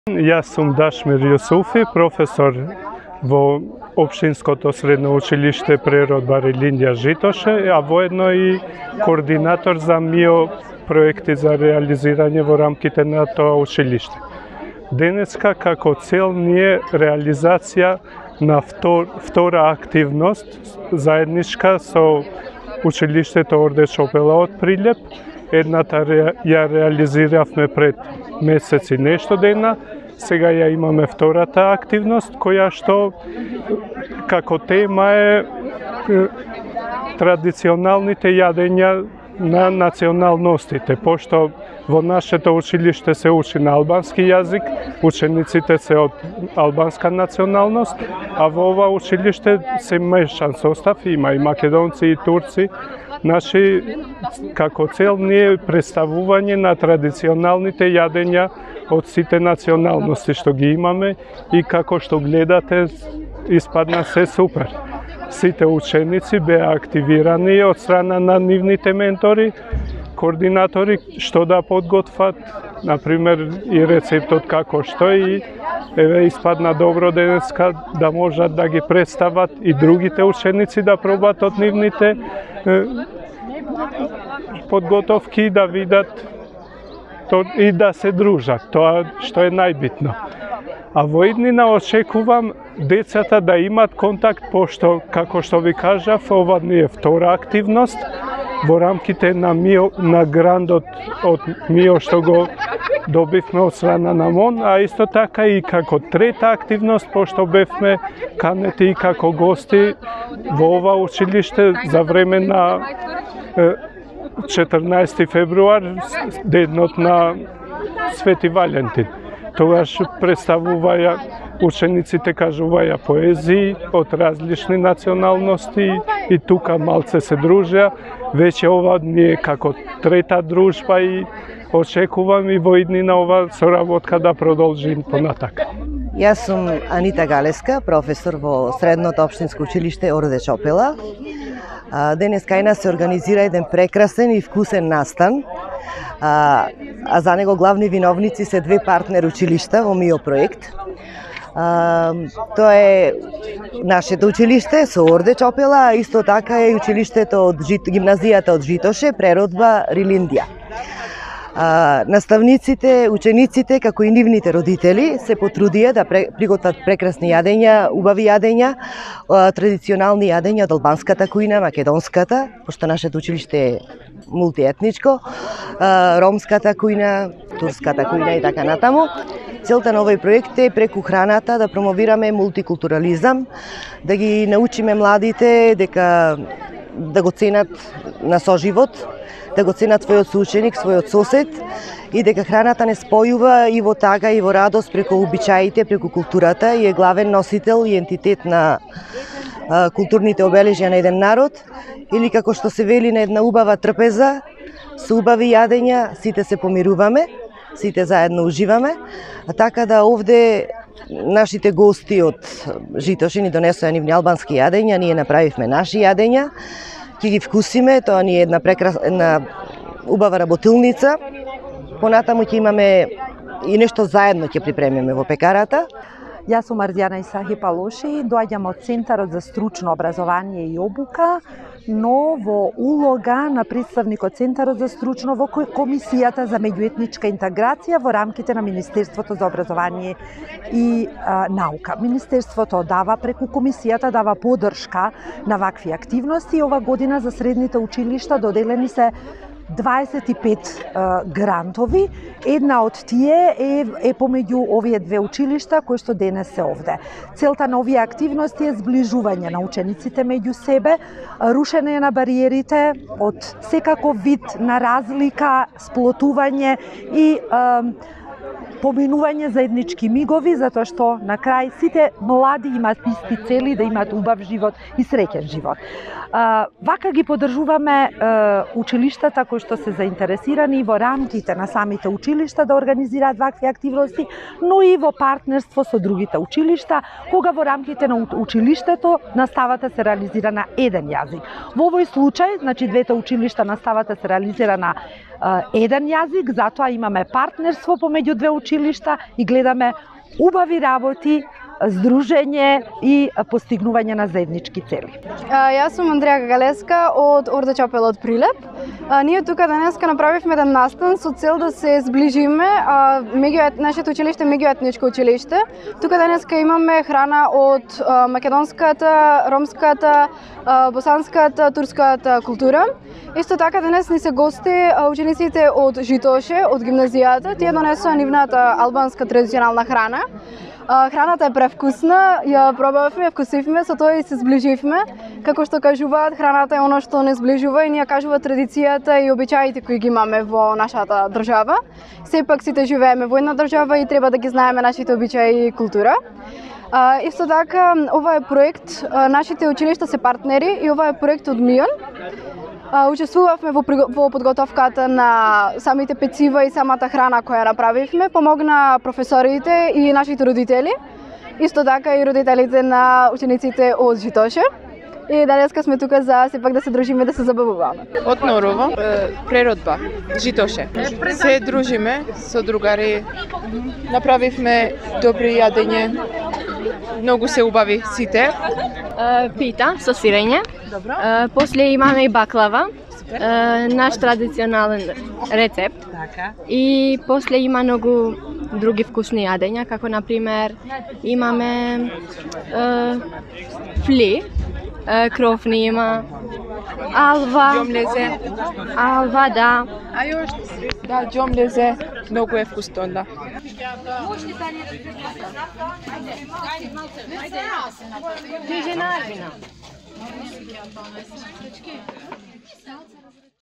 Јас сум Дашмир Јусуфи, професор во Општинското средно училиште Природба Рилиндја Житоше, а воедно и координатор за МИО проекти за реализирање во рамките на тоа училиште. Денеска како цел ни е реализација на втора активност заедничка со училиштето Орде Чопела од Прилеп. Едната ја реализиравме пред месец и нешто дена, сега ја имаме втората активност, која што како тема е традиционалните јадења на националностите, пошто во нашето училиште се учи на албански јазик, учениците се од албанска националност, а во ова училиште се мешан состав, има и македонци и турци. Значи, како цел ни е представување на традиционалните јадења од сите националности што ги имаме и како што гледате, испадна се супер. Сите ученици беа активирани од страна на нивните ментори, координатори, што да подготват, например, и рецептот како што и еве испадна добро денеска да можат да ги представат и другите ученици да пробат од нивните подготовки, да видат и да се дружат, тоа што е најбитно. А во иднина очекувам децата да имат контакт, пошто, како што ви кажав, ова не е втора активност во рамките на МИО, на грандот од МИО што го добивме од страна на МОН, а исто така и како трета активност, пошто бевме канети и како гости во ова училиште за време на 14 февруар, денот на Свети Валентин. Тогаш представуваја учениците, кажуваја поезии од различни националности и тука малце се дружеа. Веќе ова ни е како трета дружба и очекувам и во иднина ова соработка да продолжи понатака. Јас сум Анита Галеска, професор во Средното општинско училиште Орде Чопела. Денес кај нас се организира еден прекрасен и вкусен настан, а за него главни виновници се две партнер училишта во МИО проект. Тоа е нашето училиште со Орде Чопела, а исто така е училиштето од гимназијата од Житоше, Природба Рилиндја. Наставниците, учениците, како и нивните родители се потрудија да приготват прекрасни јадења, убави јадења, традиционални јадења од албанската кујна, македонската, пошто нашето училиште е мултиетничко, ромската кујна, турската кујна и така натаму. Целта на овој проект е преку храната да промовираме мултикултурализам, да ги научиме младите дека да го ценат на соживот, да го ценат својот соученик, својот сосед и дека храната не спојува и во тага и во радост преку обичаите, преку културата и е главен носител и ентитет на културните обележја на еден народ, или како што се вели на една убава трпеза, со убави јадења сите се помируваме, сите заедно уживаме, а така да овде нашите гости од Житоше ни донесоа нивни албански јадења, ние направивме наши јадења, ќе ги вкусиме, тоа ни е една убава работилница. Понатаму ќе имаме и нешто заедно ќе припремиме во пекарата. Јас сум Арзјана Исахи Палоши, доаѓам од Центарот за стручно образование и обука, но во улога на представникот Центарот за стручно во Комисијата за меѓуетничка интеграција во рамките на Министерството за образование и наука. Министерството дава преку Комисијата дава поддршка на вакви активности. Ова година за средните училишта доделени се 25 грантови. Една од тие е помеѓу овие две училишта кои што денес се овде. Целта на овие активности е зближување на учениците меѓу себе, рушење на бариерите од секаков вид на разлика, сплотување и поминување заеднички мигови, затоа што на крај сите млади имаат исти цели, да имаат убав живот и среќен живот. Вака ги поддржуваме училиштата кои што се заинтересирани во рамките на самите училишта да организираат вакви активности, но и во партнерство со другите училишта, кога во рамките на училиштето наставата се реализира на еден јазик. Во овој случај, значи двете училишта наставата се реализира на еден јазик, затоа имаме партнерство помеѓу две училишта и гледаме убави работи, здружење и постигнување на заеднички цели. Јас сум Андреја Гагалеска од Орде Чапел од Прилеп. Ние тука денеска направивме еден настан со цел да се зближиме нашето училиште меѓуетничко училиште. Тука денеска имаме храна од македонската, ромската, босанската, турската култура. Исто така денес ни се гости учениците од Житоше, од гимназијата. Тие донесоа нивната албанска традиционална храна. Храната е превкусна, ја пробавме, ја вкусивме, со тоа и се зближивме. Како што кажуваат, храната е оно што не зближува и ни ја кажува традицијата и обичаите кои ги имаме во нашата држава. Сепак сите живееме во една држава и треба да ги знаеме нашите обичаи и култура. Исто така, ова е проект, нашите училишта се партнери и ова е проект од МИОН. Учествувавме во подготовката на самите пецива и самата храна која направивме. Помогна професорите и нашите родители. Исто така и родителите на учениците од Житоше. И денеска сме тука за сепак да се дружиме, да се забавуваме. Од Норово, преродба, Житоше. Се дружиме со другари, направивме добри јадење, многу се убави сите. Пита со сирење. Добро. После имаме и баклава, наш традиционален рецепт. Така. И после има многу други вкусни јадења, како на пример имаме фли, крофни има, алва. Ѓомлезе. Алва, да. А још? Да, ѓомлезе, многу е вкусно, да. Ти жена,